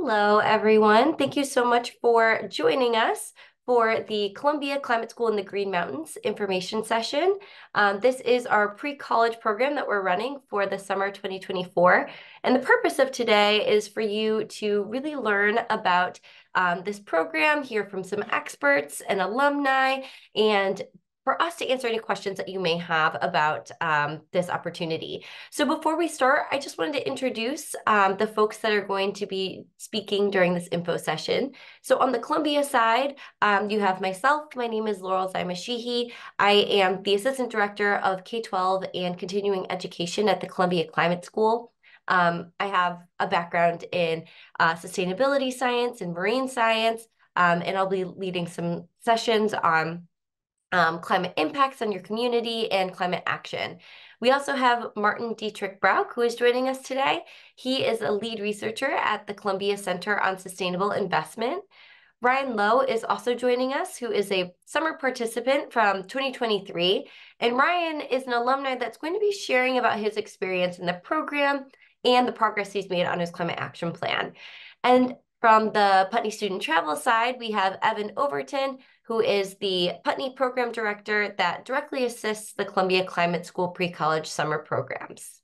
Hello, everyone. Thank you so much for joining us for the Columbia Climate School in the Green Mountains information session. This is our pre-college program that we're running for the summer 2024. And the purpose of today is for you to really learn about this program, hear from some experts and alumni, and for us to answer any questions that you may have about this opportunity. So before we start, I just wanted to introduce the folks that are going to be speaking during this info session. So on the Columbia side, you have myself. My name is Laurel Zaima-Sheehy. I am the Assistant Director of K-12 and Continuing Education at the Columbia Climate School. I have a background in sustainability science and marine science, and I'll be leading some sessions on climate impacts on your community and climate action. We also have Martin Dietrich Brauch, who is joining us today. He is a lead researcher at the Columbia Center on Sustainable Investment. Ryan Lowe is also joining us, who is a summer participant from 2023. And Ryan is an alumni that's going to be sharing about his experience in the program and the progress he's made on his climate action plan. And from the Putney student travel side, we have Evan Overton, who is the Putney Program Director that directly assists the Columbia Climate School pre-college summer programs.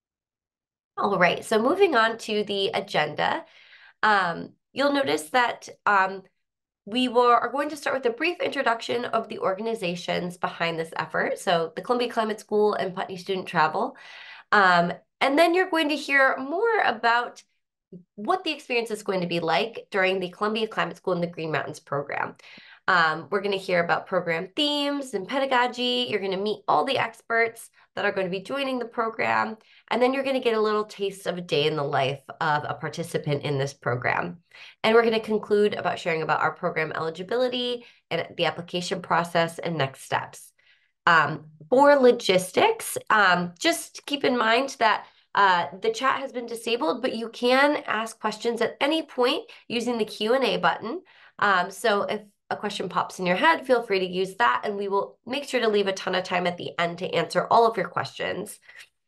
All right, so moving on to the agenda, you'll notice that we are going to start with a brief introduction of the organizations behind this effort, so the Columbia Climate School and Putney Student Travel. And then you're going to hear more about what the experience is going to be like during the Columbia Climate School in the Green Mountains program. We're going to hear about program themes and pedagogy. You're going to meet all the experts that are going to be joining the program. And then you're going to get a little taste of a day in the life of a participant in this program. And we're going to conclude about sharing about our program eligibility and the application process and next steps. For logistics, just keep in mind that the chat has been disabled, but you can ask questions at any point using the Q&A button. So if a question pops in your head, feel free to use that, and we will make sure to leave a ton of time at the end to answer all of your questions.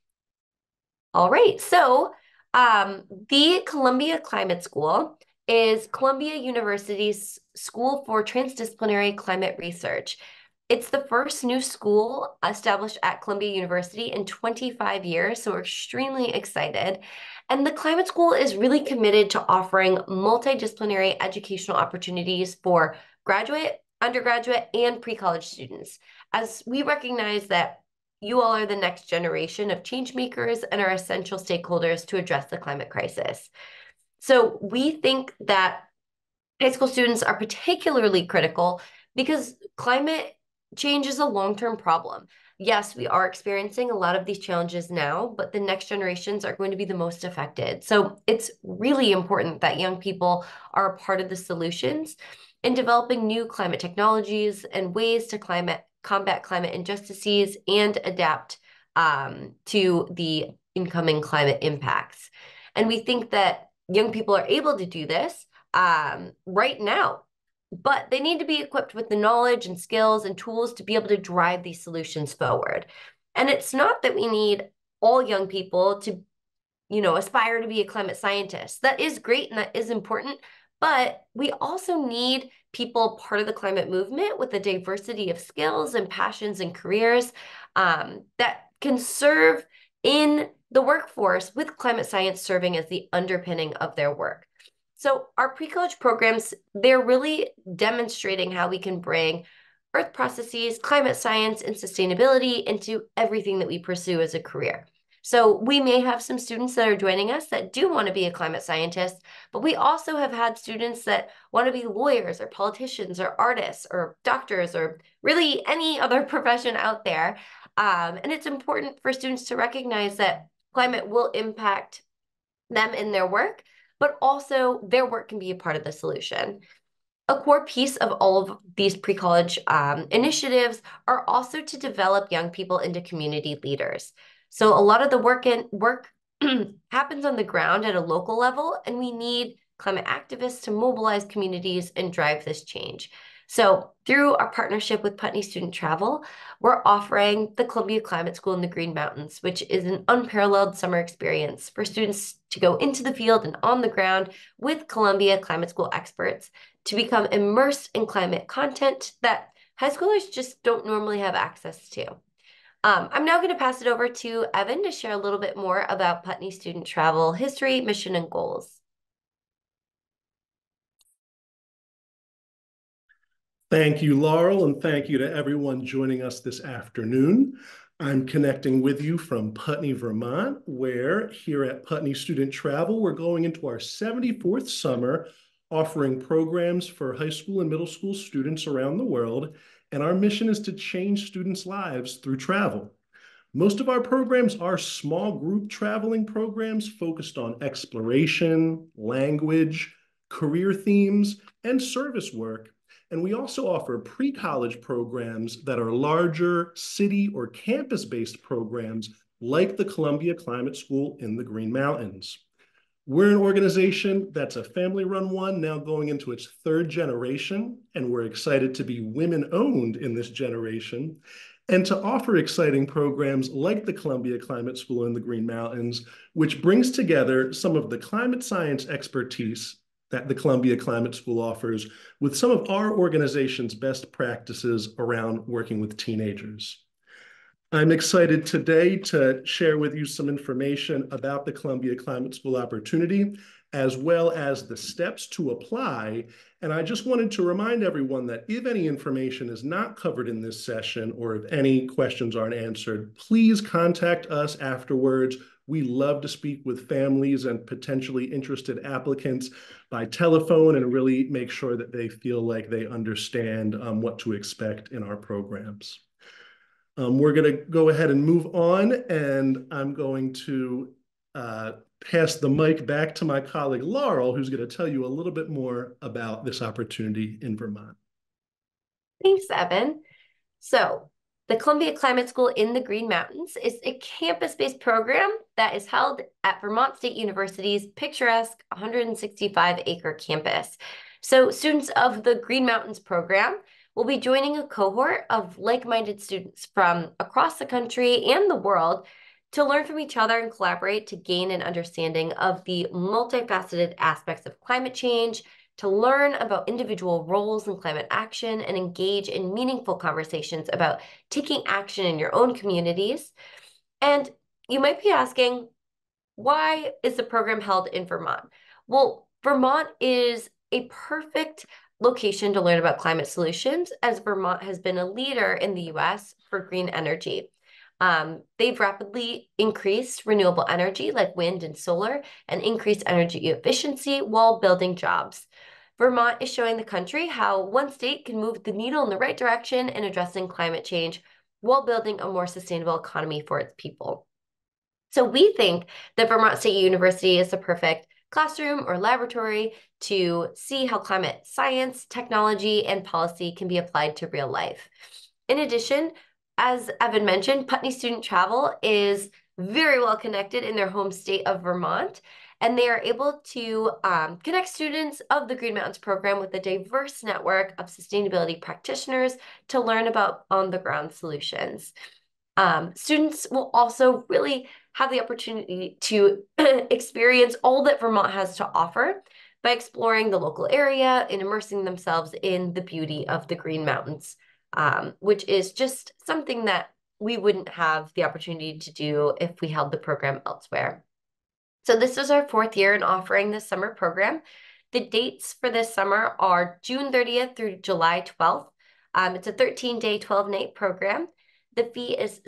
All right, so the Columbia Climate School is Columbia University's School for Transdisciplinary Climate Research. It's the first new school established at Columbia University in 25 years, so we're extremely excited. And the Climate School is really committed to offering multidisciplinary educational opportunities for graduate, undergraduate, and pre-college students, as we recognize that you all are the next generation of change makers and are essential stakeholders to address the climate crisis. So we think that high school students are particularly critical because climate change is a long-term problem. Yes, we are experiencing a lot of these challenges now, but the next generations are going to be the most affected. So it's really important that young people are a part of the solutions in developing new climate technologies and ways to combat climate injustices and adapt to the incoming climate impacts. And we think that young people are able to do this right now, but they need to be equipped with the knowledge and skills and tools to be able to drive these solutions forward. And it's not that we need all young people to, aspire to be a climate scientist. That is great and that is important, but we also need people part of the climate movement with a diversity of skills and passions and careers that can serve in the workforce with climate science serving as the underpinning of their work. So our pre-college programs, they're really demonstrating how we can bring earth processes, climate science, and sustainability into everything that we pursue as a career. So we may have some students that are joining us that do want to be a climate scientist, but we also have had students that want to be lawyers or politicians or artists or doctors or really any other profession out there. And it's important for students to recognize that climate will impact them in their work, but also their work can be a part of the solution. A core piece of all of these pre-college initiatives are also to develop young people into community leaders. So a lot of the work happens on the ground at a local level, and we need climate activists to mobilize communities and drive this change. So through our partnership with Putney Student Travel, we're offering the Columbia Climate School in the Green Mountains, which is an unparalleled summer experience for students to go into the field and on the ground with Columbia Climate School experts to become immersed in climate content that high schoolers just don't normally have access to. I'm now going to pass it over to Evan to share a little bit more about Putney Student Travel history, mission, and goals. Thank you, Laurel, and thank you to everyone joining us this afternoon. I'm connecting with you from Putney, Vermont, where here at Putney Student Travel, we're going into our 74th summer, offering programs for high school and middle school students around the world. And our mission is to change students' lives through travel. Most of our programs are small group traveling programs focused on exploration, language, career themes, and service work. And we also offer pre-college programs that are larger city or campus-based programs like the Columbia Climate School in the Green Mountains. We're an organization that's a family-run one, now going into its third generation, and we're excited to be women-owned in this generation, and to offer exciting programs like the Columbia Climate School in the Green Mountains, which brings together some of the climate science expertise that the Columbia Climate School offers with some of our organization's best practices around working with teenagers. I'm excited today to share with you some information about the Columbia Climate School opportunity, as well as the steps to apply. And I just wanted to remind everyone that if any information is not covered in this session, or if any questions aren't answered, please contact us afterwards. We love to speak with families and potentially interested applicants by telephone and really make sure that they feel like they understand what to expect in our programs. We're going to go ahead and move on, and I'm going to pass the mic back to my colleague, Laurel, who's going to tell you a little bit more about this opportunity in Vermont. Thanks, Evan. So the Columbia Climate School in the Green Mountains is a campus-based program that is held at Vermont State University's picturesque 165-acre campus. So students of the Green Mountains program will be joining a cohort of like-minded students from across the country and the world to learn from each other and collaborate to gain an understanding of the multifaceted aspects of climate change, to learn about individual roles in climate action, and engage in meaningful conversations about taking action in your own communities. And you might be asking, why is the program held in Vermont? Well, Vermont is a perfect location to learn about climate solutions, as Vermont has been a leader in the US for green energy. They've rapidly increased renewable energy like wind and solar and increased energy efficiency while building jobs. Vermont is showing the country how one state can move the needle in the right direction in addressing climate change while building a more sustainable economy for its people. So we think that Vermont State University is the perfect classroom or laboratory to see how climate science, technology, and policy can be applied to real life. In addition, as Evan mentioned, Putney Student Travel is very well connected in their home state of Vermont, and they are able to connect students of the Green Mountains program with a diverse network of sustainability practitioners to learn about on-the-ground solutions. Students will also really have the opportunity to experience all that Vermont has to offer by exploring the local area and immersing themselves in the beauty of the Green Mountains, which is just something that we wouldn't have the opportunity to do if we held the program elsewhere. So this is our fourth year in offering this summer program. The dates for this summer are June 30th through July 12th. It's a 13-day, 12-night program. The fee is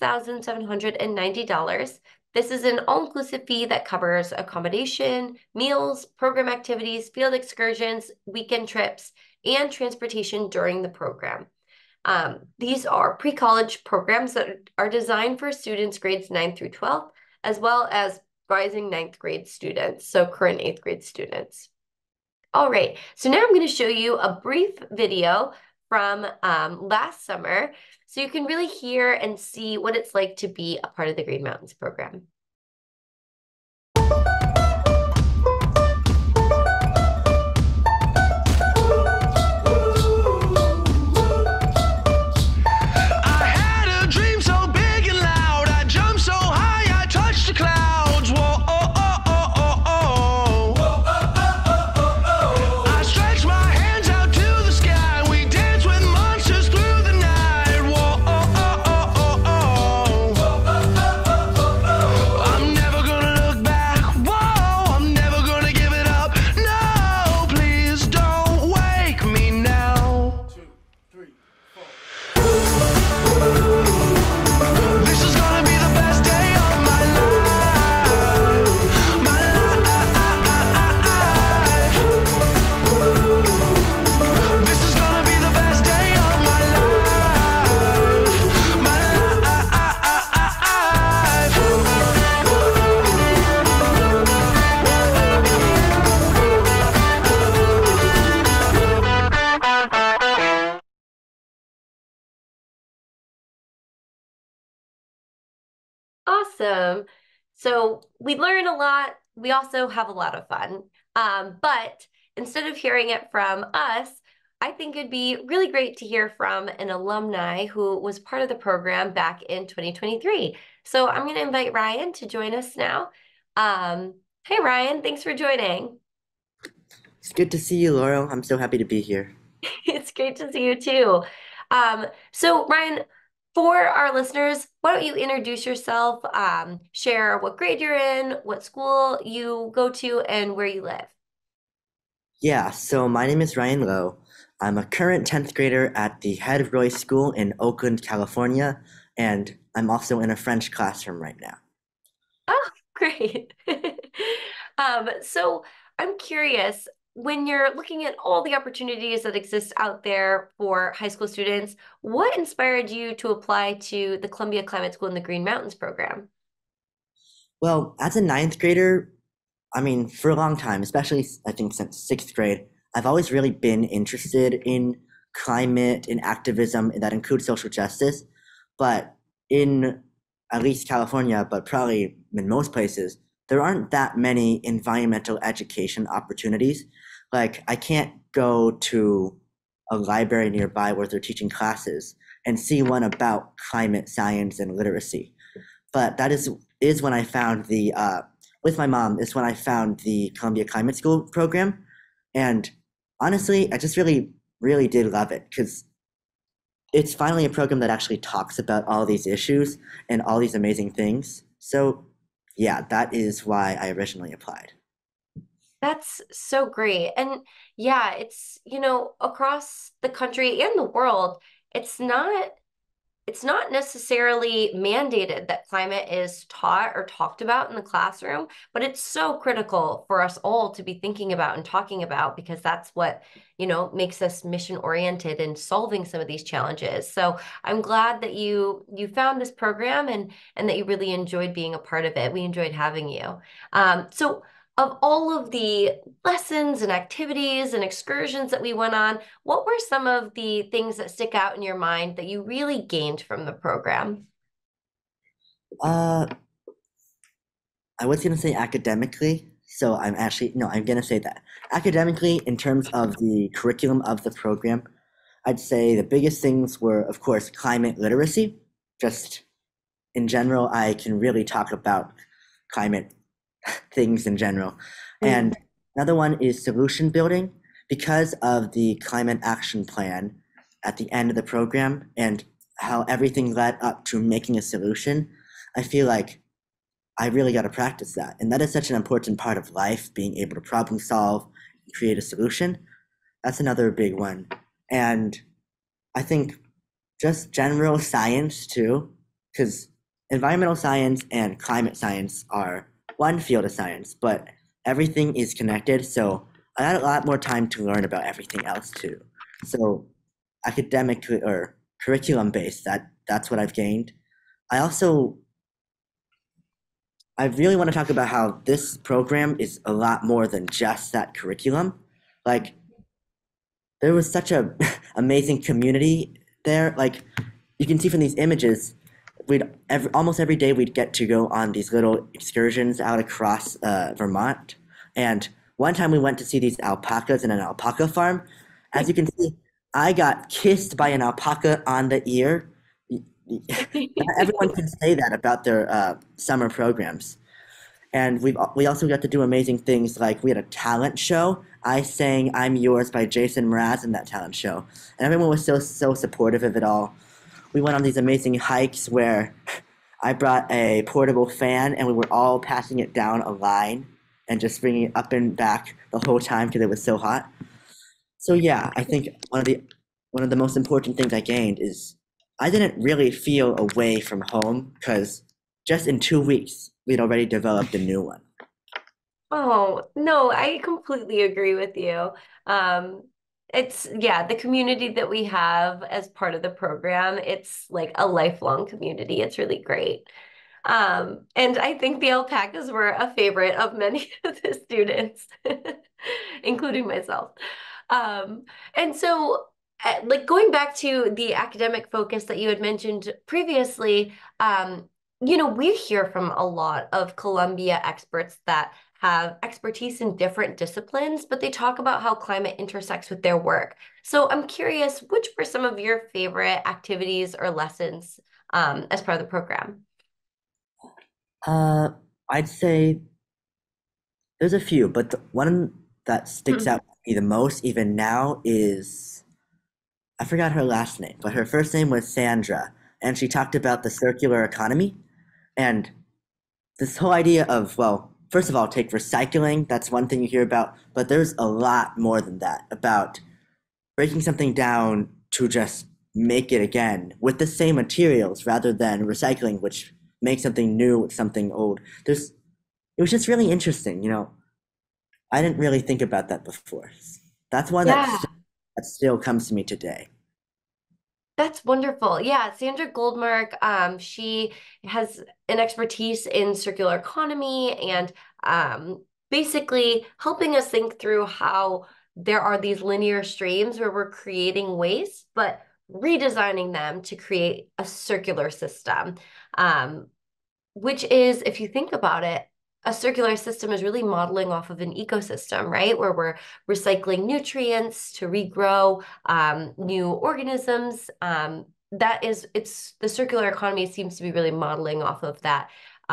$6,790. This is an all-inclusive fee that covers accommodation, meals, program activities, field excursions, weekend trips, and transportation during the program. These are pre-college programs that are designed for students grades 9 through 12, as well as rising 9th grade students, so current 8th grade students. All right, so now I'm going to show you a brief video from last summer, so you can really hear and see what it's like to be a part of the Green Mountains program. Awesome. So we learn a lot. We also have a lot of fun. But instead of hearing it from us, I think it'd be really great to hear from an alumni who was part of the program back in 2023. So I'm going to invite Ryan to join us now. Hey, Ryan, thanks for joining. It's good to see you, Laurel. I'm so happy to be here. It's great to see you too. So Ryan, for our listeners, why don't you introduce yourself, share what grade you're in, what school you go to, and where you live. Yeah, so my name is Ryan Lowe. I'm a current 10th grader at the Head Roy School in Oakland, California, and I'm also in a French classroom right now. Oh, great. So I'm curious, when you're looking at all the opportunities that exist out there for high school students, what inspired you to apply to the Columbia Climate School in the Green Mountains program? Well, as a ninth grader, I mean, for a long time, especially I think since sixth grade, I've always really been interested in climate and activism that includes social justice. But in at least California, but probably in most places, there aren't that many environmental education opportunities. Like, I can't go to a library nearby where they're teaching classes and see one about climate science and literacy. But that is when I found the with my mom is when I found the Columbia Climate School program, and honestly, I just really did love it because it's finally a program that actually talks about all these issues and all these amazing things. So yeah, that is why I originally applied. That's so great. And yeah, it's, across the country and the world, it's not it's not necessarily mandated that climate is taught or talked about in the classroom, but it's so critical for us all to be thinking about and talking about because that's what, makes us mission oriented in solving some of these challenges. So I'm glad that you found this program and that you really enjoyed being a part of it. We enjoyed having you. So of all of the lessons and activities and excursions that we went on, what were some of the things that stick out in your mind that you really gained from the program? Uh, I was gonna say academically, so I'm actually no, I'm gonna say that academically in terms of the curriculum of the program, I'd say the biggest things were, of course, climate literacy. Just in general, I can really talk about climate things in general. Mm. And another one is solution building because of the climate action plan at the end of the program and how everything led up to making a solution. I feel like I really got to practice that. And that is such an important part of life, being able to problem solve and create a solution. That's another big one. And I think just general science too, because environmental science and climate science are one field of science, but everything is connected. So I had a lot more time to learn about everything else too. So academic or curriculum based, that's what I've gained. I also I really want to talk about how this program is a lot more than just that curriculum. Like there was such a amazing community there. Like you can see from these images, almost every day we'd get to go on these little excursions out across Vermont. And one time we went to see these alpacas in an alpaca farm. As you can see, I got kissed by an alpaca on the ear. Not everyone can say that about their summer programs. And we also got to do amazing things like we had a talent show. I sang "I'm Yours" by Jason Mraz in that talent show, and everyone was so supportive of it all. We went on these amazing hikes where I brought a portable fan and we were all passing it down a line and just bringing it up and back the whole time because it was so hot. So yeah, I think one of the most important things I gained is I didn't really feel away from home because just in 2 weeks we'd already developed a new one. Oh, no, I completely agree with you. Um, yeah, the community that we have as part of the program, it's like a lifelong community. It's really great. And I think the alpacas were a favorite of many of the students, including myself. Um, and so, like going back to the academic focus that you had mentioned previously, we hear from a lot of Columbia experts that have expertise in different disciplines, but they talk about how climate intersects with their work. So I'm curious, which were some of your favorite activities or lessons as part of the program? Uh, I'd say there's a few, but the one that sticks out to me the most, even now, is I forgot her last name, but her first name was Sandra, and she talked about the circular economy and this whole idea of, well, first of all, take recycling. That's one thing you hear about, but there's a lot more than that about breaking something down to just make it again with the same materials rather than recycling, which makes something new with something old. It was just really interesting, I didn't really think about that before. That's one Yeah. that still comes to me today. That's wonderful. Yeah, Sandra Goldmark, she has an expertise in circular economy and basically helping us think through how there are these linear streams where we're creating waste, but redesigning them to create a circular system. Um, which is, if you think about it, a circular system is really modeling off of an ecosystem, right? Where we're recycling nutrients to regrow new organisms. It's the circular economy seems to be really modeling off of that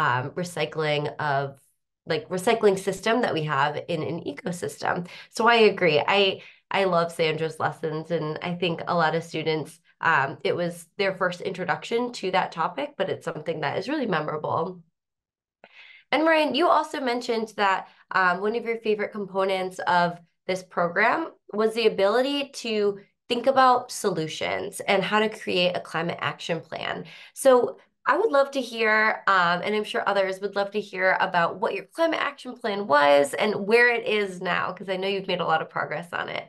recycling system that we have in an ecosystem. So I agree. I love Sandra's lessons, and I think a lot of students it was their first introduction to that topic, but it's something that is really memorable. And Ryan, you also mentioned that one of your favorite components of this program was the ability to think about solutions and how to create a climate action plan. So I would love to hear, and I'm sure others would love to hear about what your climate action plan was and where it is now, because I know you've made a lot of progress on it.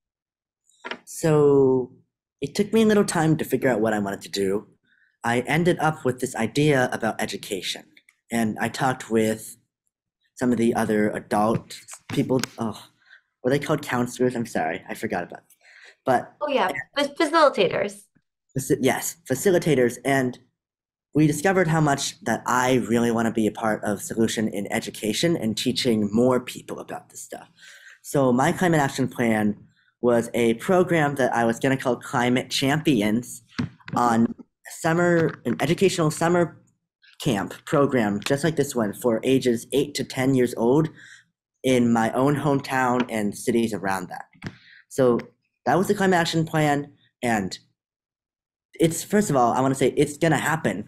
So it took me a little time to figure out what I wanted to do. I ended up with this idea about education, and I talked with some of the other adult people. Oh, were they called counselors? I'm sorry, I forgot about it. But Oh yeah, facilitators. yes, facilitators, and we discovered how much that I really want to be a part of solution in education and teaching more people about this stuff. So my climate action plan was a program that I was going to call Climate Champions on an educational summer camp program, just like this one, for ages 8 to 10 years old in my own hometown and cities around that. So that was the climate action plan. And it's, first of all, I want to say it's going to happen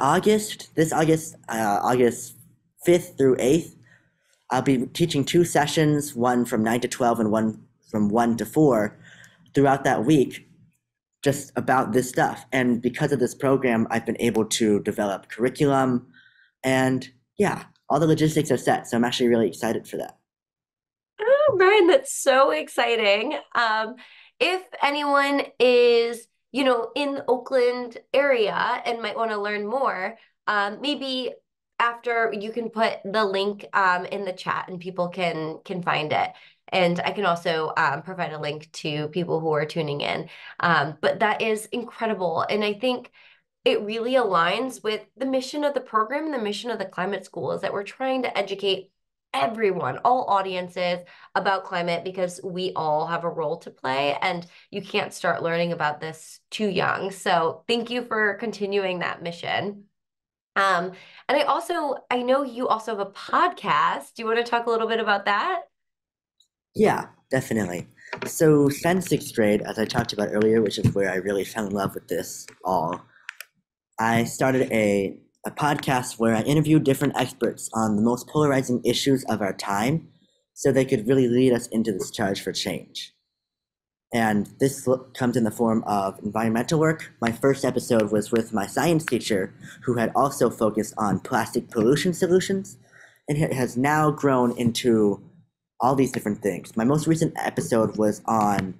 August 5th through 8th. I'll be teaching 2 sessions, one from 9 to 12 and one from 1 to 4 throughout that week, just about this stuff. And because of this program, I've been able to develop curriculum, and yeah, all the logistics are set. So I'm actually really excited for that. Oh, Ryan, that's so exciting. If anyone is, in the Oakland area and might want to learn more, maybe after you can put the link in the chat and people can find it. And I can also provide a link to people who are tuning in. But that is incredible. And I think it really aligns with the mission of the program and the mission of the climate school is that we're trying to educate everyone, all audiences about climate because we all have a role to play and you can't start learning about this too young. So thank you for continuing that mission. Um, and I know you also have a podcast. Do you want to talk a little bit about that? Yeah, definitely. So since 6th grade, as I talked about earlier, which is where I really fell in love with this all, I started a podcast where I interviewed different experts on the most polarizing issues of our time so they could really lead us into this charge for change. And this comes in the form of environmental work. My first episode was with my science teacher, who had also focused on plastic pollution solutions, and it has now grown into all these different things. My most recent episode was on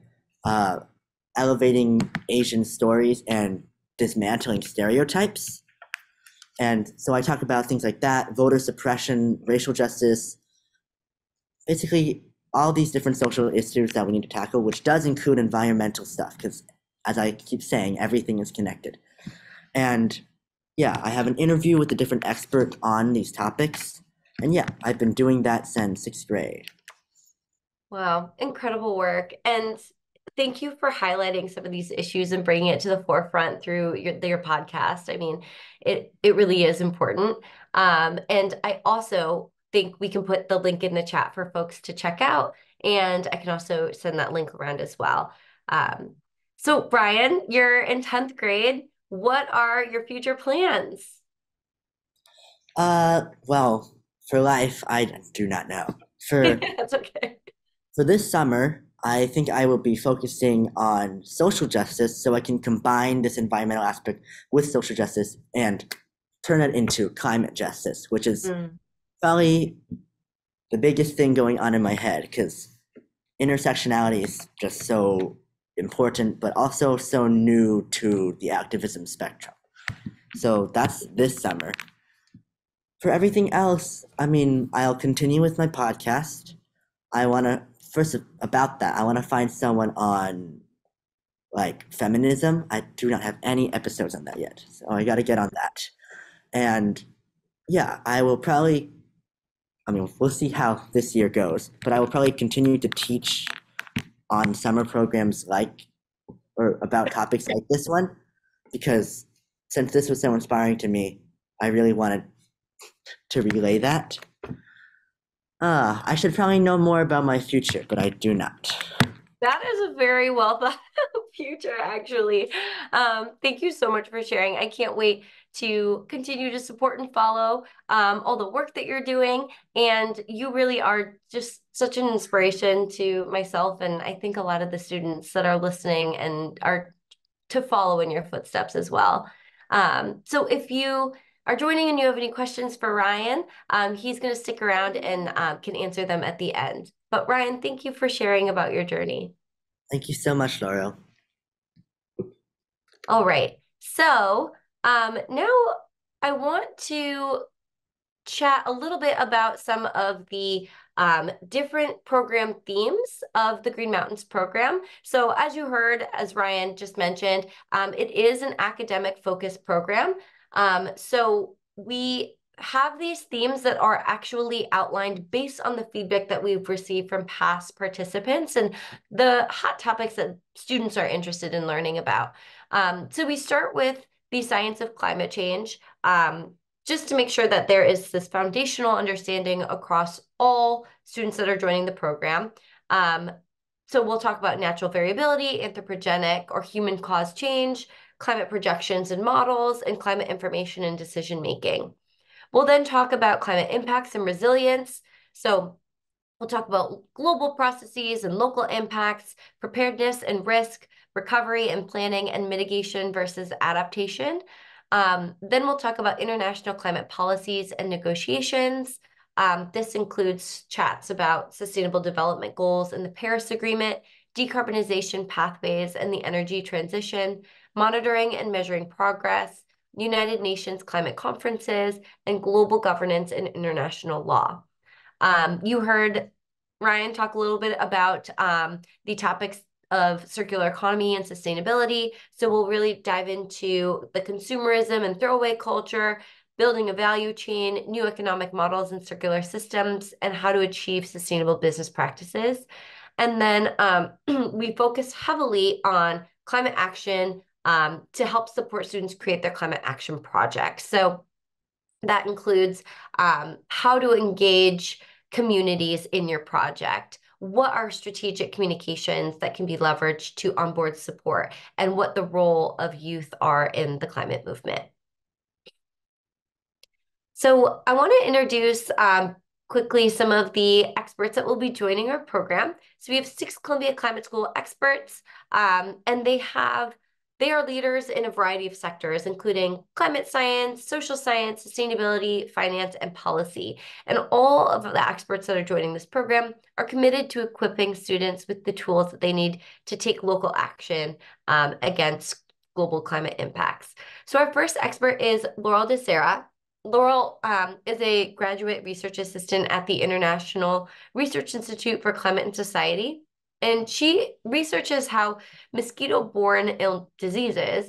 elevating Asian stories and dismantling stereotypes. And so I talk about things like that, voter suppression, racial justice, basically all these different social issues that we need to tackle, which does include environmental stuff, because as I keep saying, everything is connected. And yeah, I have an interview with a different expert on these topics. And yeah, I've been doing that since 6th grade. Wow, incredible work. And thank you for highlighting some of these issues and bringing it to the forefront through your podcast. I mean, it really is important. And I also think we can put the link in the chat for folks to check out. And I can also send that link around as well. Um, so Brian, you're in 10th grade. What are your future plans? Well, for life, I do not know. For That's okay. for this summer, I think I will be focusing on social justice so I can combine this environmental aspect with social justice and turn it into climate justice, which is probably the biggest thing going on in my head because intersectionality is just so important, but also so new to the activism spectrum. So that's this summer. For everything else, I mean, I'll continue with my podcast. I want to, first about that, I want to find someone on like feminism. I do not have any episodes on that yet. So I got to get on that. And yeah, I will probably, I mean, we'll see how this year goes, but I will probably continue to teach on summer programs like, or about topics like this one, because since this was so inspiring to me, I really wanted to relay that. I should probably know more about my future, but I do not. That is a very well thought out future, actually. Thank you so much for sharing. I can't wait to continue to support and follow all the work that you're doing. And you really are just such an inspiration to myself, and I think a lot of the students that are listening and are to follow in your footsteps as well. So if you are joining and you have any questions for Ryan, he's going to stick around and can answer them at the end. But Ryan, thank you for sharing about your journey. Thank you so much, Laurel. All right. So now I want to chat a little bit about some of the different program themes of the Green Mountains program. So as you heard, as Ryan just mentioned, it is an academic focused program. So we have these themes that are actually outlined based on the feedback that we've received from past participants and the hot topics that students are interested in learning about. So we start with the science of climate change, just to make sure that there is this foundational understanding across all students that are joining the program. So we'll talk about natural variability, anthropogenic or human-caused change, climate projections and models, and climate information and decision-making. We'll then talk about climate impacts and resilience. So we'll talk about global processes and local impacts, preparedness and risk, recovery and planning, and mitigation versus adaptation. Then we'll talk about international climate policies and negotiations. This includes chats about sustainable development goals and the Paris Agreement, decarbonization pathways and the energy transition, monitoring and measuring progress, United Nations climate conferences, and global governance and international law. You heard Ryan talk a little bit about the topics of circular economy and sustainability. So we'll really dive into the consumerism and throwaway culture, building a value chain, new economic models and circular systems, and how to achieve sustainable business practices. And then we focus heavily on climate action to help support students create their climate action projects. So that includes how to engage communities in your project. What are strategic communications that can be leveraged to onboard support, and what the role of youth are in the climate movement. So I want to introduce quickly some of the experts that will be joining our program. So we have 6 Columbia Climate School experts, and they are leaders in a variety of sectors, including climate science, social science, sustainability, finance, and policy. And all of the experts that are joining this program are committed to equipping students with the tools that they need to take local action against global climate impacts. So our first expert is Laurel DeSera. Laurel is a graduate research assistant at the International Research Institute for Climate and Society. And she researches how mosquito-borne diseases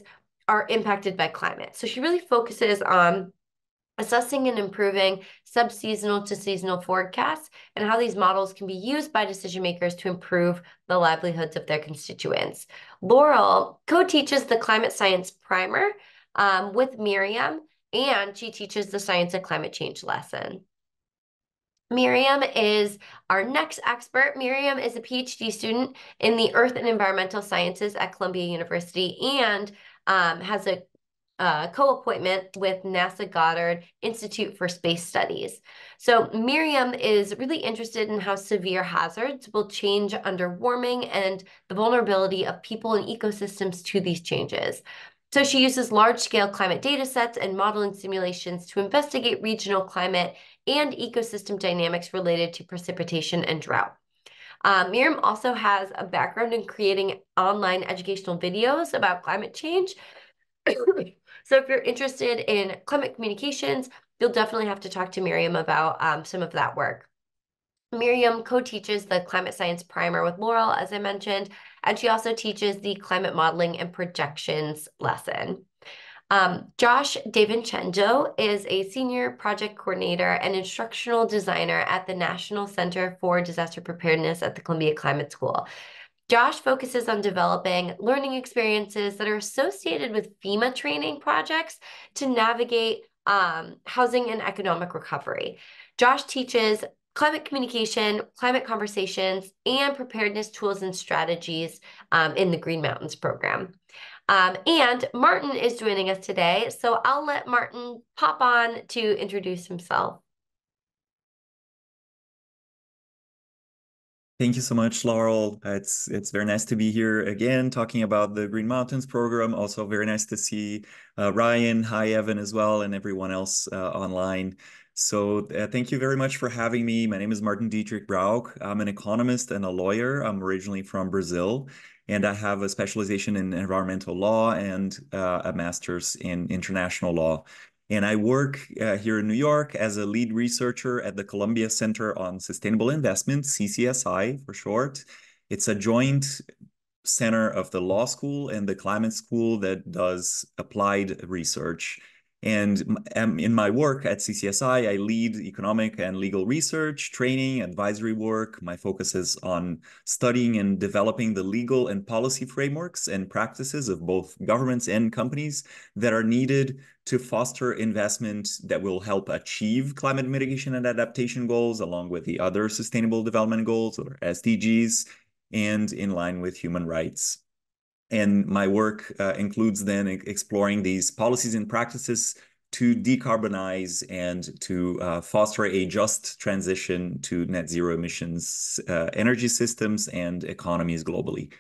are impacted by climate. So she really focuses on assessing and improving sub-seasonal to seasonal forecasts and how these models can be used by decision makers to improve the livelihoods of their constituents. Laurel co-teaches the climate science primer with Miriam, and she teaches the science of climate change lesson. Miriam is our next expert. Miriam is a PhD student in the Earth and Environmental Sciences at Columbia University and has a co-appointment with NASA Goddard Institute for Space Studies. So Miriam is really interested in how severe hazards will change under warming and the vulnerability of people and ecosystems to these changes. So she uses large-scale climate data sets and modeling simulations to investigate regional climate and ecosystem dynamics related to precipitation and drought. Miriam also has a background in creating online educational videos about climate change. So if you're interested in climate communications, you'll definitely have to talk to Miriam about some of that work. Miriam co-teaches the climate science primer with Laurel, as I mentioned, and she also teaches the climate modeling and projections lesson. Josh DeVincenzo is a senior project coordinator and instructional designer at the National Center for Disaster Preparedness at the Columbia Climate School. Josh focuses on developing learning experiences that are associated with FEMA training projects to navigate housing and economic recovery. Josh teaches climate communication, climate conversations, and preparedness tools and strategies in the Green Mountains program. And Martin is joining us today, so I'll let Martin pop on to introduce himself. Thank you so much, Laurel. It's very nice to be here again, talking about the Green Mountains program. Also very nice to see Ryan, hi Evan as well, and everyone else online. So thank you very much for having me. My name is Martin Dietrich Brauch. I'm an economist and a lawyer. I'm originally from Brazil, and I have a specialization in environmental law and a master's in international law. And I work here in New York as a lead researcher at the Columbia Center on Sustainable Investment, CCSI for short. It's a joint center of the law school and the climate school that does applied research. And in my work at CCSI, I lead economic and legal research, training, advisory work. My focus is on studying and developing the legal and policy frameworks and practices of both governments and companies that are needed to foster investment that will help achieve climate mitigation and adaptation goals, along with the other sustainable development goals, or SDGs, and in line with human rights. And my work includes then exploring these policies and practices to decarbonize and to foster a just transition to net zero emissions energy systems and economies globally.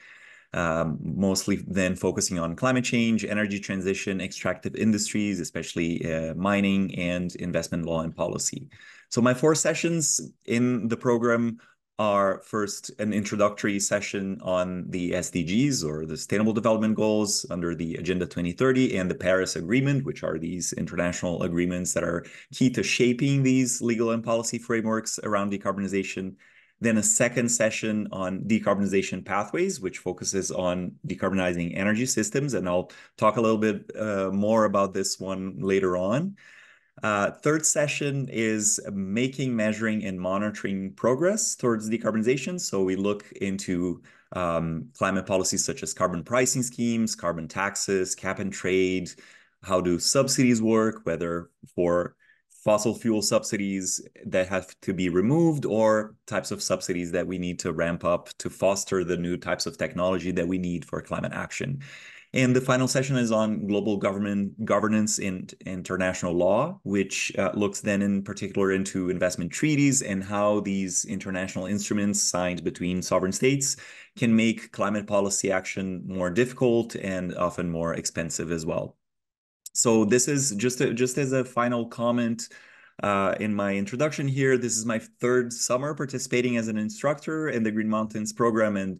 Mostly then focusing on climate change, energy transition, extractive industries, especially mining, and investment law and policy. So my 4 sessions in the program are first an introductory session on the SDGs, or the Sustainable Development Goals under the Agenda 2030 and the Paris Agreement, which are these international agreements that are key to shaping these legal and policy frameworks around decarbonization. Then a second session on decarbonization pathways, which focuses on decarbonizing energy systems. And I'll talk a little bit more about this one later on. Third session is making, measuring, and monitoring progress towards decarbonization. So we look into climate policies such as carbon pricing schemes, carbon taxes, cap and trade. How do subsidies work, whether for fossil fuel subsidies that have to be removed, or types of subsidies that we need to ramp up to foster the new types of technology that we need for climate action. And the final session is on global governance and international law, which looks then in particular into investment treaties and how these international instruments signed between sovereign states can make climate policy action more difficult and often more expensive as well. So this is just as a final comment in my introduction here. This is my 3rd summer participating as an instructor in the Green Mountains program, and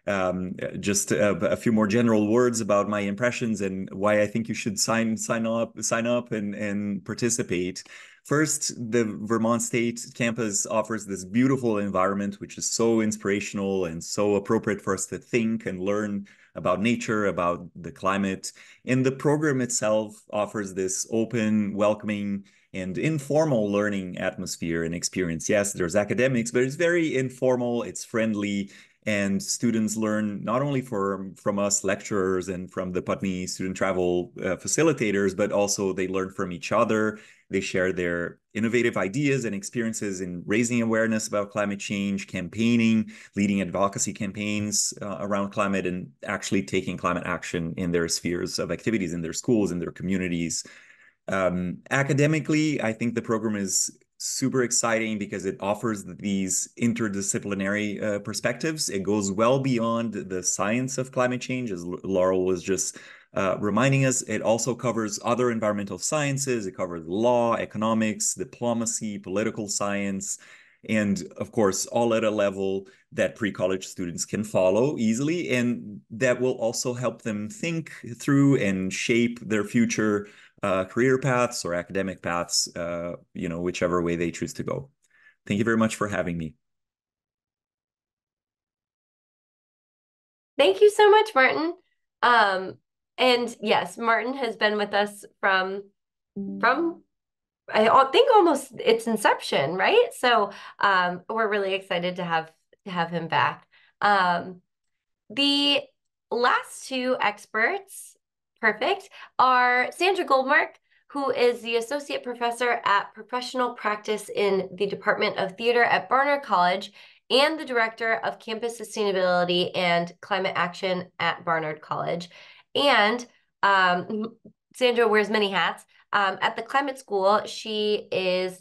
just a few more general words about my impressions and why I think you should sign up and participate. First, the Vermont State campus offers this beautiful environment, which is so inspirational and so appropriate for us to think and learn about nature, about the climate. And the program itself offers this open, welcoming, and informal learning atmosphere and experience. Yes, there's academics, but it's very informal, it's friendly, and students learn not only from us lecturers and from the Putney student travel facilitators, but also they learn from each other. They share their innovative ideas and experiences in raising awareness about climate change, campaigning, leading advocacy campaigns around climate, and actually taking climate action in their spheres of activities, in their schools, in their communities. Academically, I think the program is super exciting because it offers these interdisciplinary perspectives. It goes well beyond the science of climate change, as Laurel was just reminding us. It also covers other environmental sciences. It covers law, economics, diplomacy, political science, and of course, all at a level that pre-college students can follow easily, and that will also help them think through and shape their future career paths or academic paths, whichever way they choose to go. Thank you very much for having me. Thank you so much, Martin. And yes, Martin has been with us from I think almost its inception, right? So we're really excited to have him back. The last two experts, perfect, are Sandra Goldmark, who is the Associate Professor at Professional Practice in the Department of Theater at Barnard College and the Director of Campus Sustainability and Climate Action at Barnard College. And Sandra wears many hats. At the Climate School, she is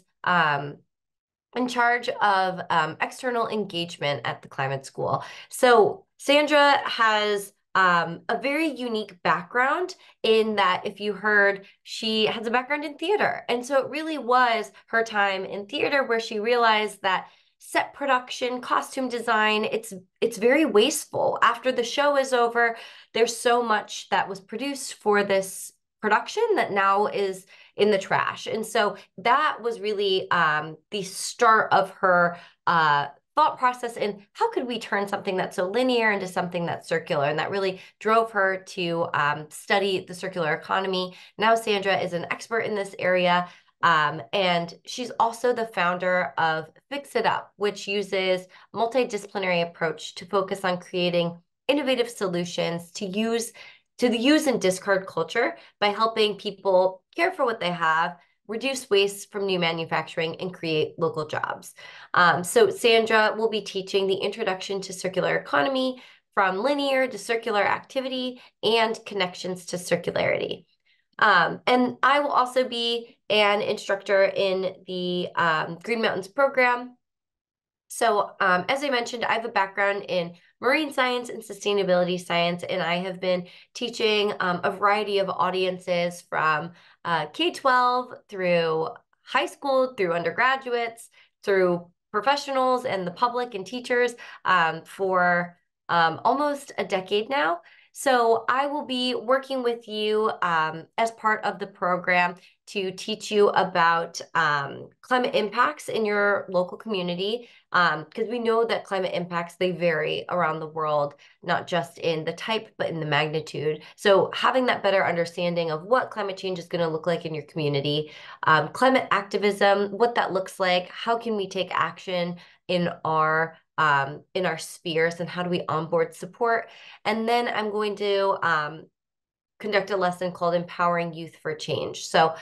in charge of external engagement at the Climate School. So Sandra has a very unique background in that if you heard, she has a background in theater. And so it really was her time in theater where she realized that set production, costume design, it's very wasteful. After the show is over, there's so much that was produced for this production that now is in the trash. And so that was really the start of her thought process in how could we turn something that's so linear into something that's circular. And that really drove her to study the circular economy. Now Sandra is an expert in this area. And she's also the founder of Fix It Up, which uses a multidisciplinary approach to focus on creating innovative solutions to the use and discard culture by helping people care for what they have, reduce waste from new manufacturing, and create local jobs. So Sandra will be teaching the introduction to circular economy from linear to circular activity and connections to circularity. And I will also be an instructor in the Green Mountains program. So as I mentioned, I have a background in marine science and sustainability science, and I have been teaching a variety of audiences from K-12 through high school, through undergraduates, through professionals and the public and teachers for almost a decade now. So I will be working with you as part of the program to teach you about climate impacts in your local community, because we know that climate impacts, they vary around the world, not just in the type, but in the magnitude. So having that better understanding of what climate change is going to look like in your community, climate activism, what that looks like, how can we take action in our spheres, and how do we onboard support? And then I'm going to conduct a lesson called Empowering Youth for Change. So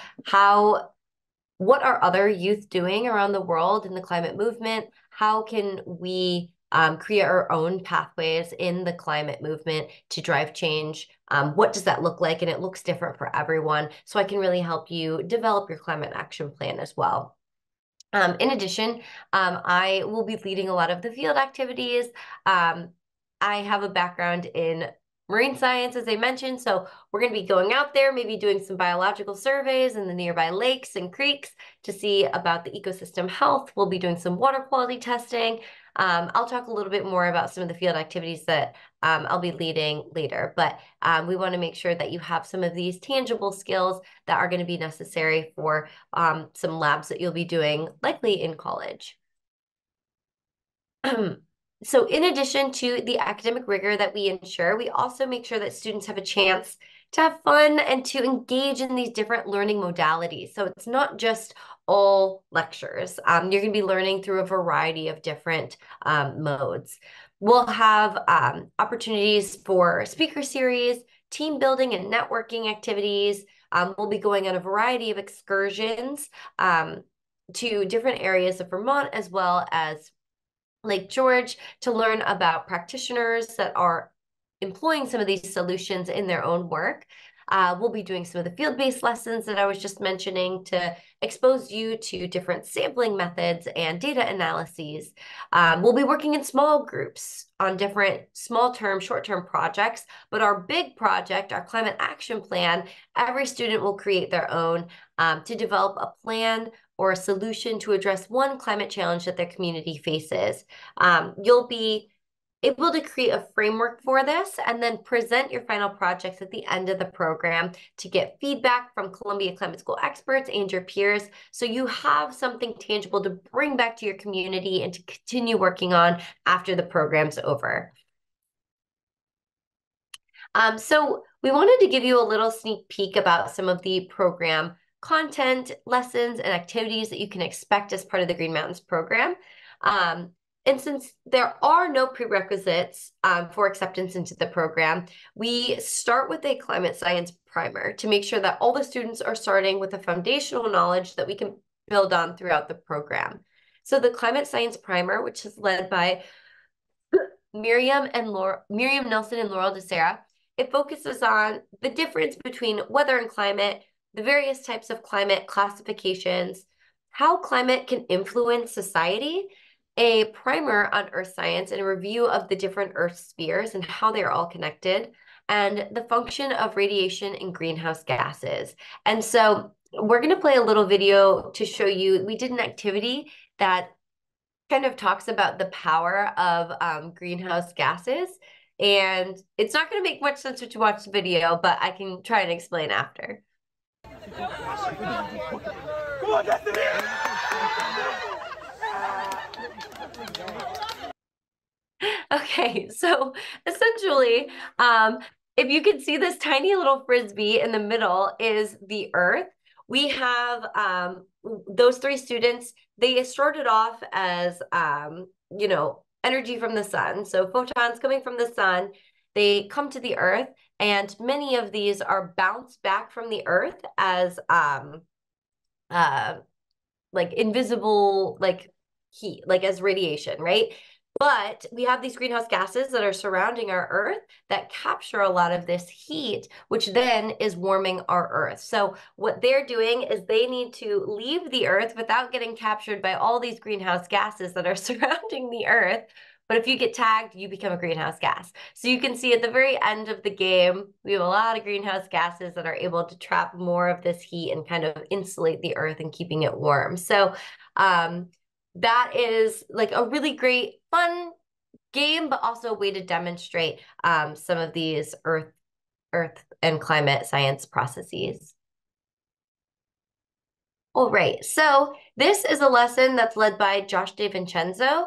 what are other youth doing around the world in the climate movement? How can we create our own pathways in the climate movement to drive change? What does that look like? And it looks different for everyone. So I can really help you develop your climate action plan as well. In addition, I will be leading a lot of the field activities. I have a background in marine science, as I mentioned, so we're going to be going out there, maybe doing some biological surveys in the nearby lakes and creeks to see about the ecosystem health. We'll be doing some water quality testing. I'll talk a little bit more about some of the field activities that I'll be leading later, but we want to make sure that you have some of these tangible skills that are going to be necessary for some labs that you'll be doing likely in college. So in addition to the academic rigor that we ensure, we also make sure that students have a chance to have fun and to engage in these different learning modalities. So it's not just all lectures. You're going to be learning through a variety of different modes. We'll have opportunities for speaker series, team building and networking activities. We'll be going on a variety of excursions to different areas of Vermont, as well as Lake George, to learn about practitioners that are employing some of these solutions in their own work. We'll be doing some of the field-based lessons that I was just mentioning to expose you to different sampling methods and data analyses. We'll be working in small groups on different small-term, short-term projects, but our big project, our climate action plan, every student will create their own to develop a plan or a solution to address one climate challenge that their community faces. You'll be able to create a framework for this and then present your final projects at the end of the program to get feedback from Columbia Climate School experts and your peers, so you have something tangible to bring back to your community and to continue working on after the program's over. So we wanted to give you a little sneak peek about some of the program content, lessons, and activities that you can expect as part of the Green Mountains program. And since there are no prerequisites for acceptance into the program, we start with a climate science primer to make sure that all the students are starting with a foundational knowledge that we can build on throughout the program. So the climate science primer, which is led by Miriam Nelson and Laurel DeSera, it focuses on the difference between weather and climate, the various types of climate classifications, how climate can influence society, a primer on earth science and a review of the different earth spheres and how they are all connected, and the function of radiation and greenhouse gases. And so we're going to play a little video to show you, we did an activity that kind of talks about the power of greenhouse gases. And it's not going to make much sense to watch the video, but I can try and explain after. Okay, so essentially, if you can see this tiny little frisbee in the middle is the Earth. We have those three students, they started off as, you know, energy from the sun. So photons coming from the sun, they come to the Earth, and many of these are bounced back from the Earth as like invisible, like heat, like as radiation, right? But we have these greenhouse gases that are surrounding our Earth that capture a lot of this heat, which then is warming our Earth. So what they're doing is they need to leave the Earth without getting captured by all these greenhouse gases that are surrounding the Earth. But if you get tagged, you become a greenhouse gas. So you can see at the very end of the game, we have a lot of greenhouse gases that are able to trap more of this heat and kind of insulate the Earth and keeping it warm. So that is like a really great, fun game, but also a way to demonstrate some of these earth and climate science processes. All right, so this is a lesson that's led by Josh DeVincenzo.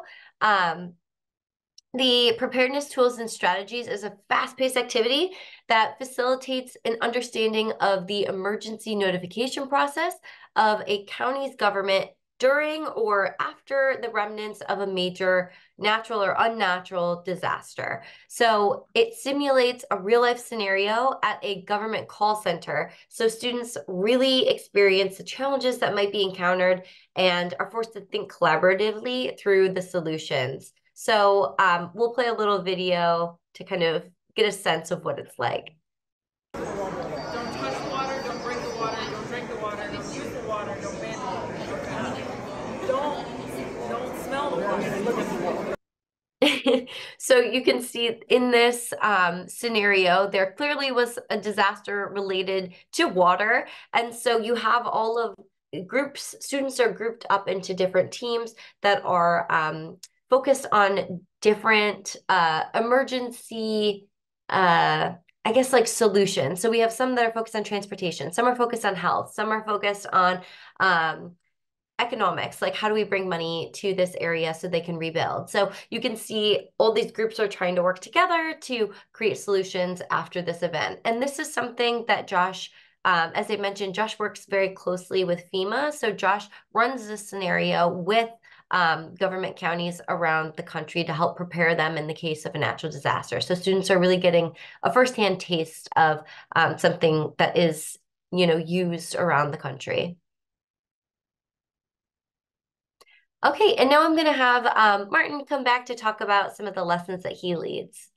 The preparedness tools and strategies is a fast-paced activity that facilitates an understanding of the emergency notification process of a county's government during or after the remnants of a major natural or unnatural disaster. So it simulates a real-life scenario at a government call center, so students really experience the challenges that might be encountered and are forced to think collaboratively through the solutions. So we'll play a little video to kind of get a sense of what it's like. Don't touch the water, don't break the water, don't drink the water, don't use the water, don't ban the water. Don't smell the water. Look at the water. So you can see in this scenario, there clearly was a disaster related to water. And so you have all of groups, students are grouped up into different teams that are focused on different emergency I guess like solutions. So we have some that are focused on transportation, some are focused on health, some are focused on economics, like how do we bring money to this area so they can rebuild. So you can see all these groups are trying to work together to create solutions after this event. And this is something that Josh, as I mentioned, Josh works very closely with FEMA. So Josh runs this scenario with government counties around the country to help prepare them in the case of a natural disaster. So students are really getting a firsthand taste of something that is, used around the country. Okay, and now I'm going to have Martin come back to talk about some of the lessons that he leads.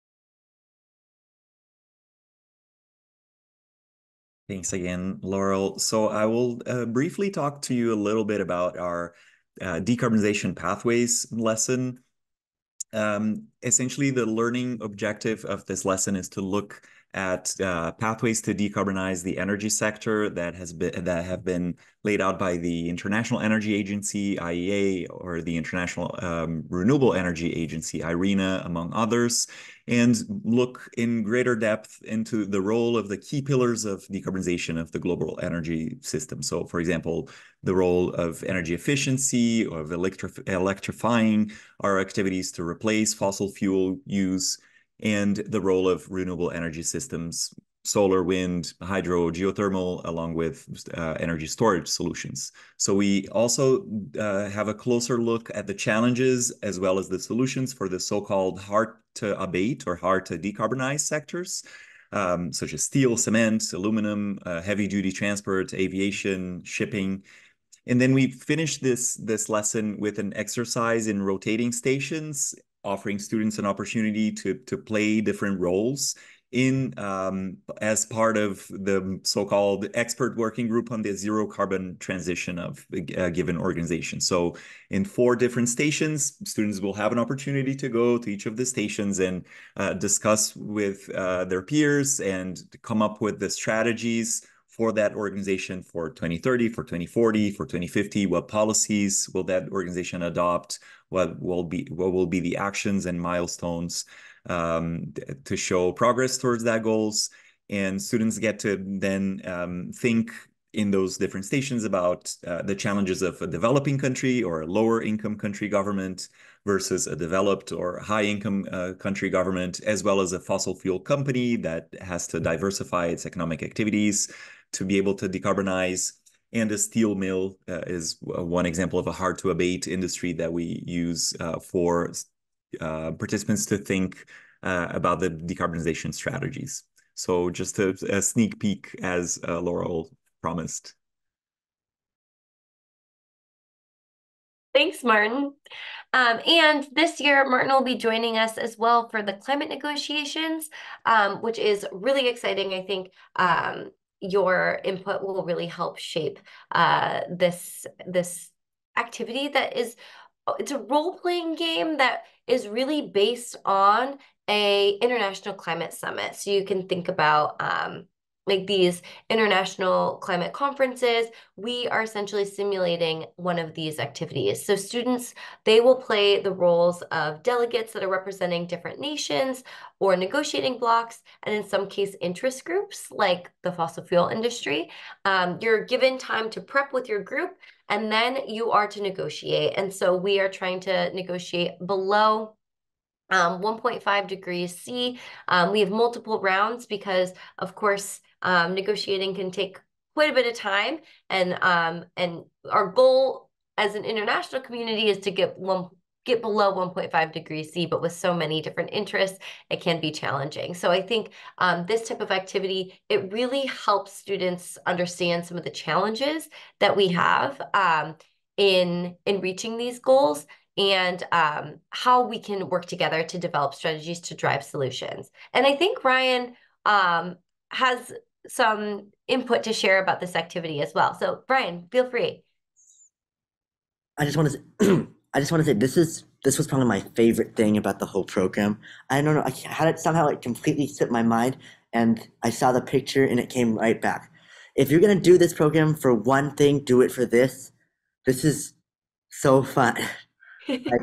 Thanks again, Laurel. So I will briefly talk to you a little bit about our decarbonization pathways lesson. Essentially, the learning objective of this lesson is to look at pathways to decarbonize the energy sector that have been laid out by the International Energy Agency, IEA, or the International Renewable Energy Agency, IRENA, among others, and look in greater depth into the role of the key pillars of decarbonization of the global energy system. So, for example, the role of energy efficiency, of electrifying our activities to replace fossil fuel use, and the role of renewable energy systems, solar, wind, hydro, geothermal, along with energy storage solutions. So we also have a closer look at the challenges as well as the solutions for the so-called hard to abate or hard to decarbonize sectors, such as steel, cement, aluminum, heavy-duty transport, aviation, shipping. And then we finished this lesson with an exercise in rotating stations, offering students an opportunity to play different roles in as part of the so-called expert working group on the zero carbon transition of a given organization. So in 4 different stations, students will have an opportunity to go to each of the stations and discuss with their peers and come up with the strategies for that organization for 2030, for 2040, for 2050. What policies will that organization adopt? What will be the actions and milestones to show progress towards that goals? And students get to then think in those different stations about the challenges of a developing country or a lower income country government versus a developed or high income country government, as well as a fossil fuel company that has to diversify its economic activities to be able to decarbonize. And a steel mill is one example of a hard to abate industry that we use for participants to think about the decarbonization strategies. So just a sneak peek, as Laurel promised. Thanks, Martin. And this year, Martin will be joining us as well for the climate negotiations, which is really exciting. I think your input will really help shape this activity that is, it's a role-playing game that is really based on a international climate summit. So you can think about like these international climate conferences. We are essentially simulating one of these activities. So students, they will play the roles of delegates that are representing different nations or negotiating blocks, and in some case, interest groups like the fossil fuel industry. You're given time to prep with your group, and then you are to negotiate. And so we are trying to negotiate below 1.5 degrees C. We have multiple rounds because, of course, negotiating can take quite a bit of time, and our goal as an international community is to get below 1.5 degrees C, but with so many different interests, it can be challenging. So I think this type of activity, it really helps students understand some of the challenges that we have in reaching these goals, and how we can work together to develop strategies to drive solutions. And I think Ryan has some input to share about this activity as well. So Brian, feel free. I just want to say this was probably my favorite thing about the whole program. I don't know, I had it somehow like completely slipped my mind, and I saw the picture and it came right back. If you're gonna do this program for one thing, do it for this. This is so fun. Like,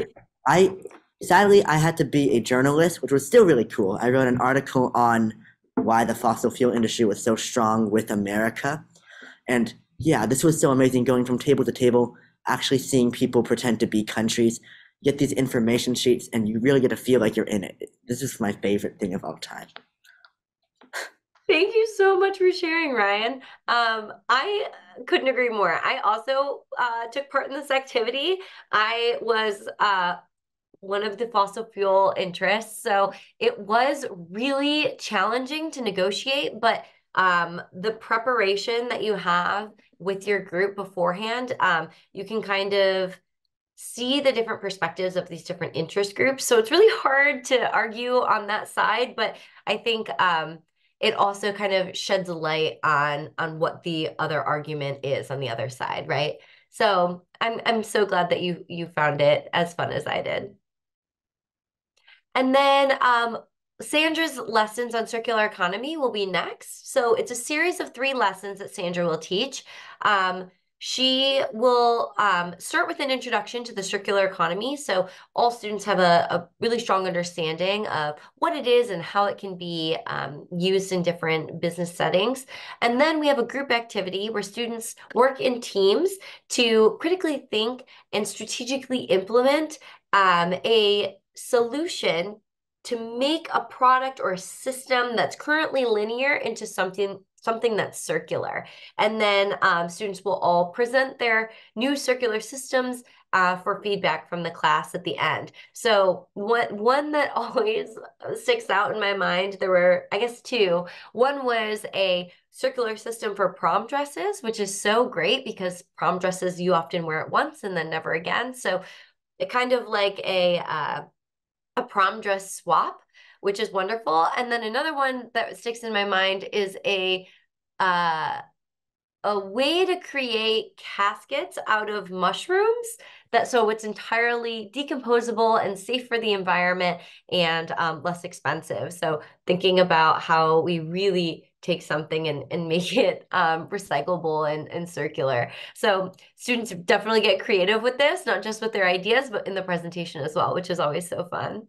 Sadly, I had to be a journalist, which was still really cool. I wrote an article on why the fossil fuel industry was so strong with America. And yeah, this was so amazing going from table to table, actually seeing people pretend to be countries, get these information sheets, and you really get to feel like you're in it. This is my favorite thing of all time. Thank you so much for sharing, Ryan. I couldn't agree more. I also took part in this activity. I was one of the fossil fuel interests, so it was really challenging to negotiate, but the preparation that you have with your group beforehand, you can kind of see the different perspectives of these different interest groups. So it's really hard to argue on that side, but I think it also kind of sheds a light on what the other argument is on the other side, right? So I'm so glad that you found it as fun as I did. And then Sandra's lessons on circular economy will be next. So it's a series of 3 lessons that Sandra will teach. She will start with an introduction to the circular economy. So all students have a really strong understanding of what it is and how it can be used in different business settings. And then we have a group activity where students work in teams to critically think and strategically implement a solution to make a product or a system that's currently linear into something that's circular. And then students will all present their new circular systems for feedback from the class at the end. So one that always sticks out in my mind, there were, I guess, 2. One was a circular system for prom dresses, which is so great because prom dresses you often wear it once and then never again. So it kind of like a prom dress swap, which is wonderful. And then another one that sticks in my mind is uh, a way to create caskets out of mushrooms so it's entirely decomposable and safe for the environment and less expensive. So thinking about how we really take something and make it recyclable and circular. So students definitely get creative with this, not just with their ideas, but in the presentation as well, which is always so fun.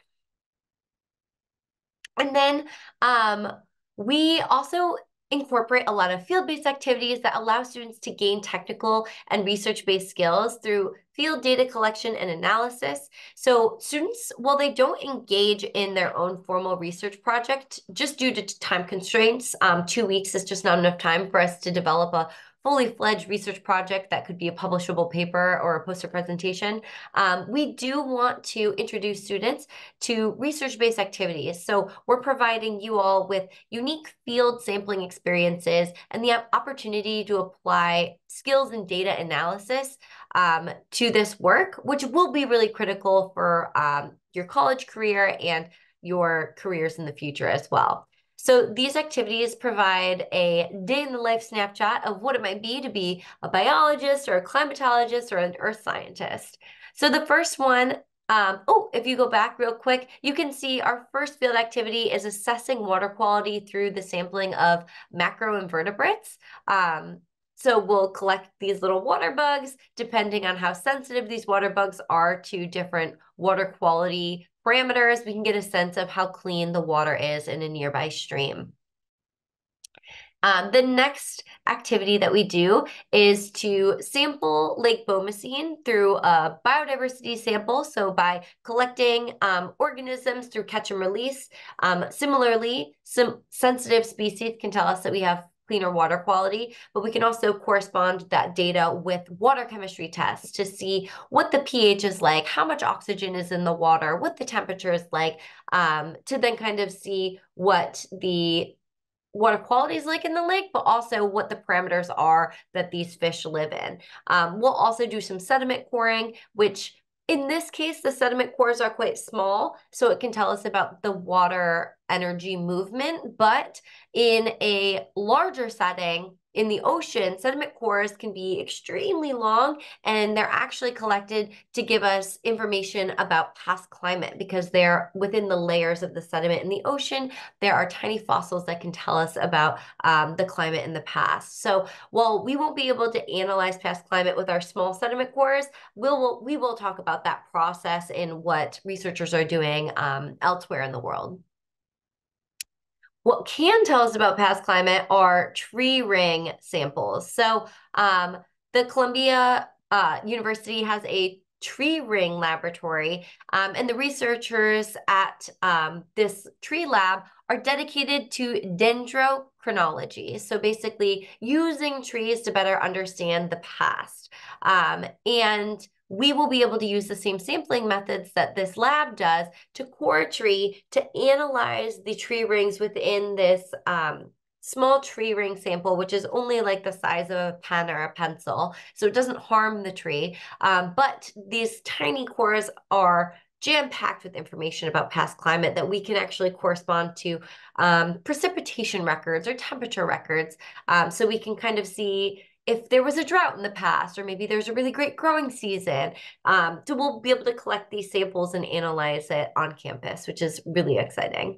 And then we also incorporate a lot of field-based activities that allow students to gain technical and research-based skills through field data collection and analysis. So students, while they don't engage in their own formal research project, just due to time constraints, 2 weeks is just not enough time for us to develop a fully fledged research project that could be a publishable paper or a poster presentation. We do want to introduce students to research-based activities. So we're providing you all with unique field sampling experiences and the opportunity to apply skills and data analysis to this work, which will be really critical for your college career and your careers in the future as well. So these activities provide a day in the life snapshot of what it might be to be a biologist or a climatologist or an earth scientist. So the first one, if you go back real quick, you can see our first field activity is assessing water quality through the sampling of macroinvertebrates. So we'll collect these little water bugs. Depending on how sensitive these water bugs are to different water quality parameters, we can get a sense of how clean the water is in a nearby stream. The next activity that we do is to sample Lake Bomoseen through a biodiversity sample. So by collecting organisms through catch and release, similarly, some sensitive species can tell us that we have cleaner water quality, but we can also correspond that data with water chemistry tests to see what the pH is like, how much oxygen is in the water, what the temperature is like, to then kind of see what the water quality is like in the lake, but also what the parameters are that these fish live in. We'll also do some sediment coring, which in this case, the sediment cores are quite small, so it can tell us about the water energy movement, but in a larger setting, in the ocean, sediment cores can be extremely long, and they're actually collected to give us information about past climate because they're within the layers of the sediment in the ocean. There are tiny fossils that can tell us about the climate in the past. So while we won't be able to analyze past climate with our small sediment cores, we will talk about that process and what researchers are doing elsewhere in the world. What can tell us about past climate are tree ring samples. So the Columbia University has a tree ring laboratory, and the researchers at this tree lab are dedicated to dendrochronology. So basically using trees to better understand the past. And we will be able to use the same sampling methods that this lab does to core a tree to analyze the tree rings within this small tree ring sample, which is only like the size of a pen or a pencil. So it doesn't harm the tree. But these tiny cores are jam-packed with information about past climate that we can actually correspond to precipitation records or temperature records. So we can kind of see if there was a drought in the past, or maybe there's a really great growing season. So we'll be able to collect these samples and analyze it on campus, which is really exciting.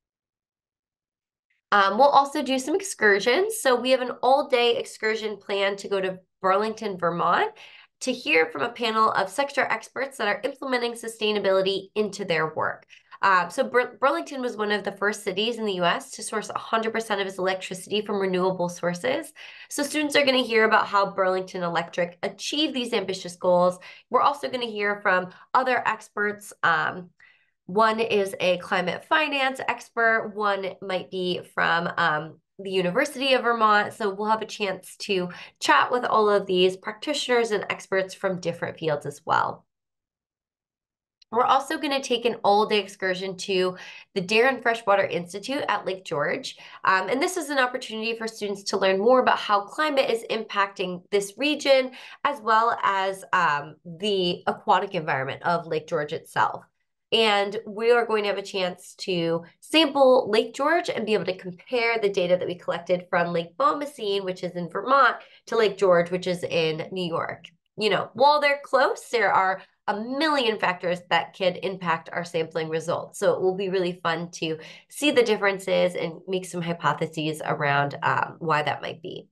We'll also do some excursions. So we have an all-day excursion plan to go to Burlington, Vermont, to hear from a panel of sector experts that are implementing sustainability into their work. So Burlington was one of the first cities in the US to source 100% of its electricity from renewable sources. So students are going to hear about how Burlington Electric achieved these ambitious goals. We're also going to hear from other experts. One is a climate finance expert. One might be from the University of Vermont. So we'll have a chance to chat with all of these practitioners and experts from different fields as well. We're also going to take an all-day excursion to the Darren Freshwater Institute at Lake George. And this is an opportunity for students to learn more about how climate is impacting this region, as well as the aquatic environment of Lake George itself. And we are going to have a chance to sample Lake George and be able to compare the data that we collected from Lake Bomoseen, which is in Vermont, to Lake George, which is in New York. You know, while they're close, there are a million factors that could impact our sampling results. So it will be really fun to see the differences and make some hypotheses around why that might be.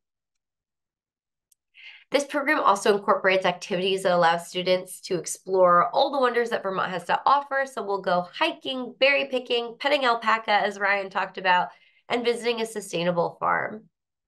This program also incorporates activities that allow students to explore all the wonders that Vermont has to offer. So we'll go hiking, berry picking, petting alpaca, as Ryan talked about, and visiting a sustainable farm.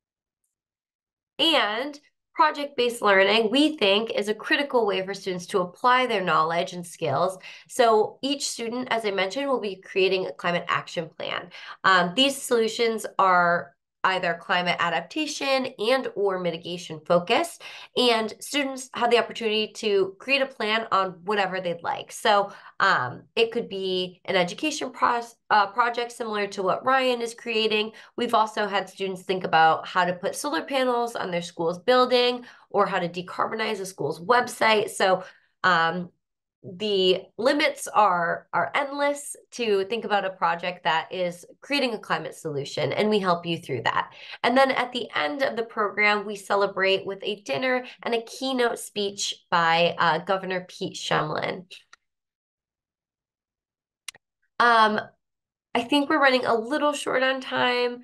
And project-based learning, we think, is a critical way for students to apply their knowledge and skills. So each student, as I mentioned, will be creating a climate action plan. These solutions are either climate adaptation and or mitigation focused, and students have the opportunity to create a plan on whatever they'd like. So it could be an education project similar to what Ryan is creating. We've also had students think about how to put solar panels on their school's building or how to decarbonize a school's website. So the limits are endless to think about a project that is creating a climate solution, and we help you through that. And then at the end of the program, we celebrate with a dinner and a keynote speech by Governor Pete Shumlin. I think we're running a little short on time.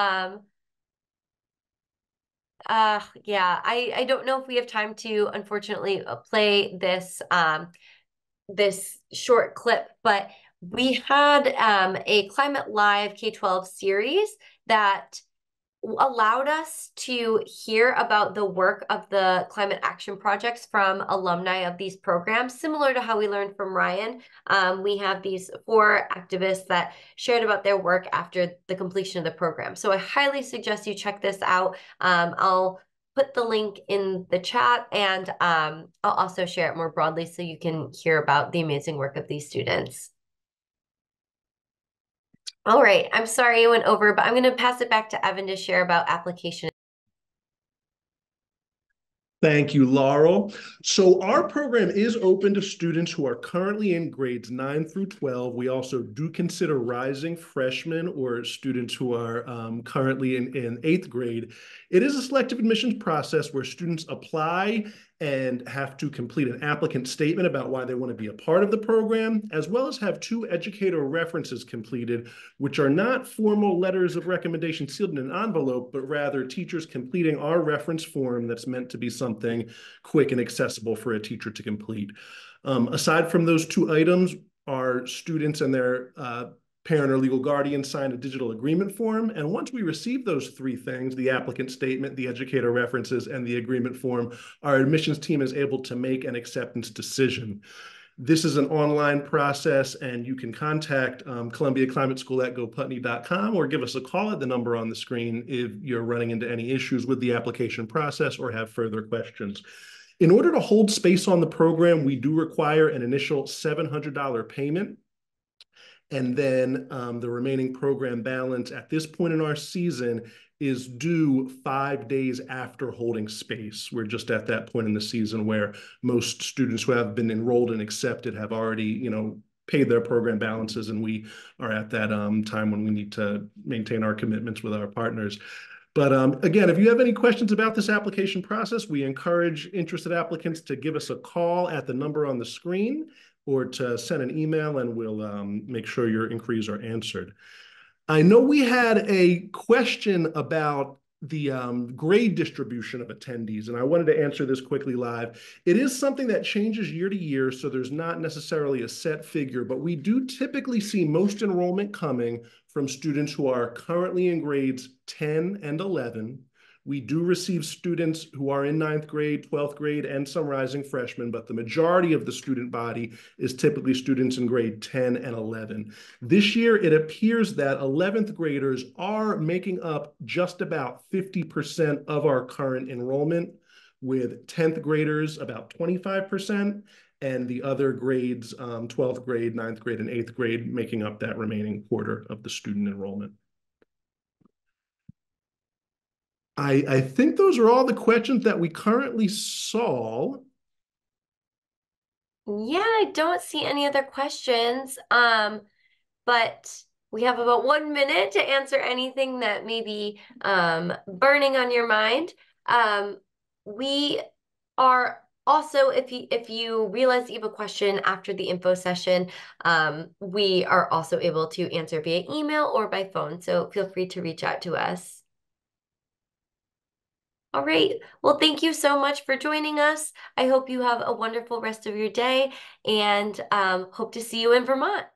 Yeah, I don't know if we have time to, unfortunately, play this this short clip, but we had a Climate Live K-12 series that allowed us to hear about the work of the climate action projects from alumni of these programs, similar to how we learned from Ryan. We have these 4 activists that shared about their work after the completion of the program. So I highly suggest you check this out. I'll put the link in the chat, and I'll also share it more broadly so you can hear about the amazing work of these students. All right, I'm sorry I went over, but I'm going to pass it back to Evan to share about application. Thank you, Laurel. So our program is open to students who are currently in grades 9 through 12. We also do consider rising freshmen or students who are currently in 8th grade. It is a selective admissions process where students apply and have to complete an applicant statement about why they want to be a part of the program, as well as have 2 educator references completed, which are not formal letters of recommendation sealed in an envelope, but rather teachers completing our reference form that's meant to be something quick and accessible for a teacher to complete. Aside from those 2 items, our students and their parent or legal guardian sign a digital agreement form. And once we receive those 3 things, the applicant statement, the educator references, and the agreement form, our admissions team is able to make an acceptance decision. This is an online process, and you can contact Columbia Climate School at goputney.com or give us a call at the number on the screen if you're running into any issues with the application process or have further questions. In order to hold space on the program, we do require an initial $700 payment. And then the remaining program balance at this point in our season is due 5 days after holding space. We're just at that point in the season where most students who have been enrolled and accepted have already, paid their program balances, and we are at that time when we need to maintain our commitments with our partners. But again, if you have any questions about this application process, we encourage interested applicants to give us a call at the number on the screen or to send an email, and we'll make sure your inquiries are answered. I know we had a question about the grade distribution of attendees, and I wanted to answer this quickly live. It is something that changes year to year, so there's not necessarily a set figure, but we do typically see most enrollment coming from students who are currently in grades 10 and 11. We do receive students who are in 9th grade, 12th grade, and some rising freshmen, but the majority of the student body is typically students in grade 10 and 11. This year, it appears that 11th graders are making up just about 50% of our current enrollment, with 10th graders about 25%, and the other grades, 12th grade, 9th grade, and 8th grade, making up that remaining quarter of the student enrollment. I think those are all the questions that we currently saw. Yeah, I don't see any other questions. But we have about 1 minute to answer anything that may be burning on your mind. We are also, if you realize that you have a question after the info session, we are also able to answer via email or by phone. So feel free to reach out to us. All right. Well, thank you so much for joining us. I hope you have a wonderful rest of your day and hope to see you in Vermont.